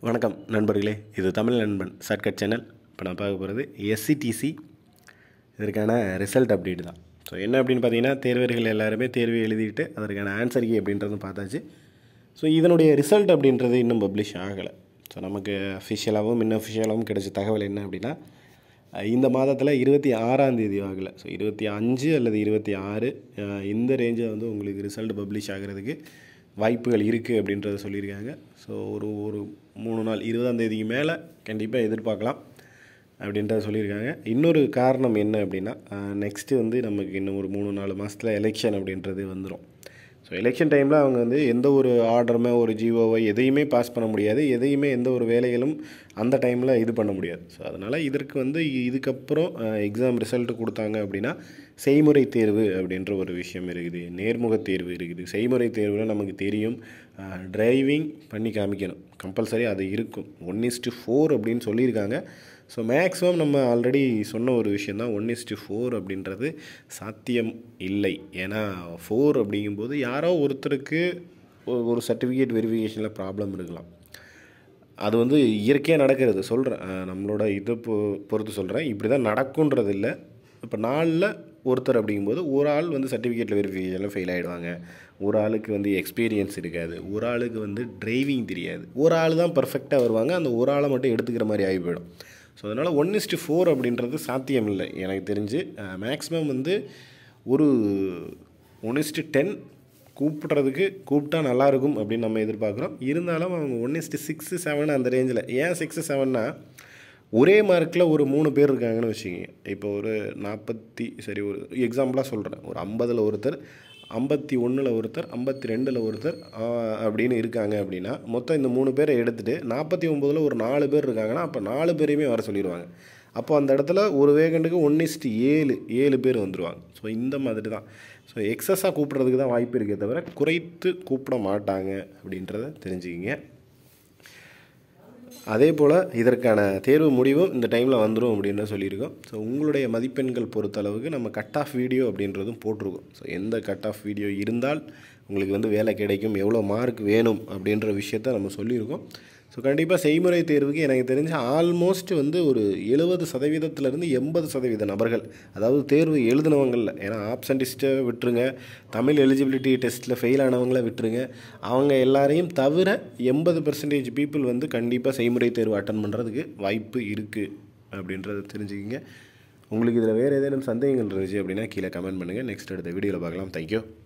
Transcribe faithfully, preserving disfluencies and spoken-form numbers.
வணக்கம் நண்பர்களே, இது தமிழ் நண்பன் ஷார்ட்கட் சேனல். இப்போ நான் பார்க்க போகிறது எஸ் இ டி சி இதற்கான ரிசல்ட் அப்டேட் தான். ஸோ என்ன அப்படின்னு பார்த்தீங்கன்னா, தேர்வர்கள் எல்லாருமே தேர்வு எழுதிட்டு அதற்கான ஆன்சர் கீ அப்படின்றதும் பார்த்தாச்சு. ஸோ இதனுடைய ரிசல்ட் அப்படின்றது இன்னும் பப்ளிஷ் ஆகலை. ஸோ நமக்கு அஃபிஷியலாகவும் இன்அஃபிஷியலாகவும் கிடைச்ச தகவல் என்ன அப்படின்னா, இந்த மாதத்தில் இருபத்தி ஆறாம் தேதி ஆகலை. ஸோ இருபத்தி அஞ்சு அல்லது இருபத்தி ஆறு இந்த ரேஞ்சில் வந்து உங்களுக்கு ரிசல்ட் பப்ளிஷ் ஆகிறதுக்கு வாய்ப்புகள் இருக்குது அப்படின்றத சொல்லியிருக்காங்க. ஸோ ஒரு ஒரு மூணு நாள் இருபதாம் தேதிக்கு மேலே கண்டிப்பாக எதிர்பார்க்கலாம் அப்படின்றத சொல்லியிருக்காங்க. இன்னொரு காரணம் என்ன அப்படின்னா, நெக்ஸ்ட்டு வந்து நமக்கு இன்னும் ஒரு மூணு நாலு மாதத்தில் எலெக்ஷன் அப்படின்றது வந்துடும். ஸோ எலெக்ஷன் டைமில் அவங்க வந்து எந்த ஒரு ஆர்டருமே ஒரு ஜிஓவை எதையுமே பாஸ் பண்ண முடியாது, எதையுமே எந்த ஒரு வேலைகளும் அந்த டைமில் இது பண்ண முடியாது. ஸோ அதனால் இதற்கு வந்து இதுக்கப்புறம் எக்ஸாம் ரிசல்ட்டு கொடுத்தாங்க அப்படின்னா செய்முறை தேர்வு அப்படின்ற ஒரு விஷயம் இருக்குது, நேர்முக தேர்வு இருக்குது. செய்முறை தேர்வில் நமக்கு தெரியும், டிரைவிங் பண்ணி காமிக்கணும், கம்பல்சரி அது இருக்கும். ஒன் இஸ்டு ஃபோர் அப்படின்னு சொல்லியிருக்காங்க. ஸோ மேக்ஸிமம் நம்ம ஆல்ரெடி சொன்ன ஒரு விஷயந்தான், ஒன் இஸ்டு ஃபோர் அப்படின்றது சாத்தியம் இல்லை. ஏன்னா ஃபோர் அப்படிங்கும்போது யாரோ ஒருத்தருக்கு ஒரு சர்டிஃபிகேட் வெரிஃபிகேஷனில் ப்ராப்ளம் இருக்கலாம். அது வந்து இயற்கையாக நடக்கிறது சொல்கிறேன், நம்மளோட இதை பொ பொறுத்து சொல்கிறேன். இப்படி தான் நடக்குன்றது இல்லை. இப்போ நாளில் ஒருத்தர் அப்படிங்கும்போது ஒரு ஆள் வந்து சர்டிஃபிகேட்டில் வெரிஃபிகேஷனில் ஃபெயில் ஆகிடுவாங்க, ஒரு ஆளுக்கு வந்து எக்ஸ்பீரியன்ஸ் இருக்காது, ஒரு ஆளுக்கு வந்து டிரைவிங் தெரியாது, ஒரு ஆள் தான் பர்ஃபெக்டாக வருவாங்க, அந்த ஒரு ஆளை மட்டும் எடுத்துக்கிற மாதிரி ஆகி போயிடும். ஸோ அதனால் ஒன் இஸ்டு ஃபோர் அப்படின்றது சாத்தியம் இல்லை எனக்கு தெரிஞ்சு. மேக்ஸிமம் வந்து ஒரு ஒன் இஸ்டு டென் கூப்பிட்றதுக்கு கூப்பிட்டா நல்லாயிருக்கும் அப்படின்னு நம்ம எதிர்பார்க்குறோம். இருந்தாலும் அவங்க ஒன் இஸ்டு சிக்ஸு செவன் அந்த ரேஞ்சில். ஏன் சிக்ஸு செவன்னா, ஒரே மார்க்கில் ஒரு மூணு பேர் இருக்காங்கன்னு வச்சுக்கிங்க. இப்போ ஒரு நாற்பத்தி சரி ஒரு எக்ஸாம்பிளாக சொல்கிறேன், ஒரு ஐம்பதில் ஒருத்தர், ஐம்பத்தி ஒன்றில் ஒருத்தர், ஐம்பத்தி ரெண்டில் ஒருத்தர் அப்படின்னு இருக்காங்க அப்படின்னா, மொத்தம் இந்த மூணு பேரை எடுத்துகிட்டு நாற்பத்தி ஒம்போதில் ஒரு நாலு பேர் இருக்காங்கன்னா அப்போ நாலு பேரையுமே வர சொல்லிடுவாங்க. அப்போ அந்த இடத்துல ஒரு வேகண்ட்டுக்கு ஒன் இஸ்டு ஏழு ஏழு பேர் வந்துடுவாங்க. ஸோ இந்த மாதிரி தான். ஸோ எக்ஸஸாக கூப்பிட்றதுக்கு தான் வாய்ப்பு இருக்கே தவிர குறைத்து கூப்பிட மாட்டாங்க அப்படின்றத தெரிஞ்சுக்கிங்க. அதே போல் இதற்கான தேர்வு முடிவும் இந்த டைமில் வந்துடும் அப்படின்னு சொல்லியிருக்கோம். ஸோ உங்களுடைய மதிப்பெண்கள் பொறுத்தளவுக்கு நம்ம கட் ஆஃப் வீடியோ அப்படின்றதும் போட்டிருக்கோம். ஸோ எந்த கட் ஆஃப் வீடியோ இருந்தால் உங்களுக்கு வந்து வேலை கிடைக்கும், எவ்வளோ மார்க் வேணும் அப்படின்ற விஷயத்த நம்ம சொல்லியிருக்கோம். ஸோ கண்டிப்பாக செய்முறை தேர்வுக்கு எனக்கு தெரிஞ்ச ஆல்மோஸ்ட் வந்து ஒரு எழுபது சதவீதத்திலேருந்து எண்பது சதவீத நபர்கள், அதாவது தேர்வு எழுதினவங்களில், ஏன்னா ஆப்சன்டிஸ்ட்டை விட்டுருங்க, தமிழ் எலிஜிபிலிட்டி டெஸ்ட்டில் ஃபெயில் ஆனவங்கள விட்டுருங்க, அவங்க எல்லாரையும் தவிர எண்பது பர்சன்டேஜ் பீப்புள் வந்து கண்டிப்பாக செய்முறை தேர்வு அட்டன் பண்ணுறதுக்கு வாய்ப்பு இருக்குது அப்படின்றத தெரிஞ்சுக்கிங்க. உங்களுக்கு இதில் வேறு ஏதேனும் சந்தேகங்கள் இருந்துச்சு அப்படின்னா கீழே கமெண்ட் பண்ணுங்கள். நெக்ஸ்ட் அடுத்த வீடியோவில் பார்க்கலாம். தேங்க்யூ.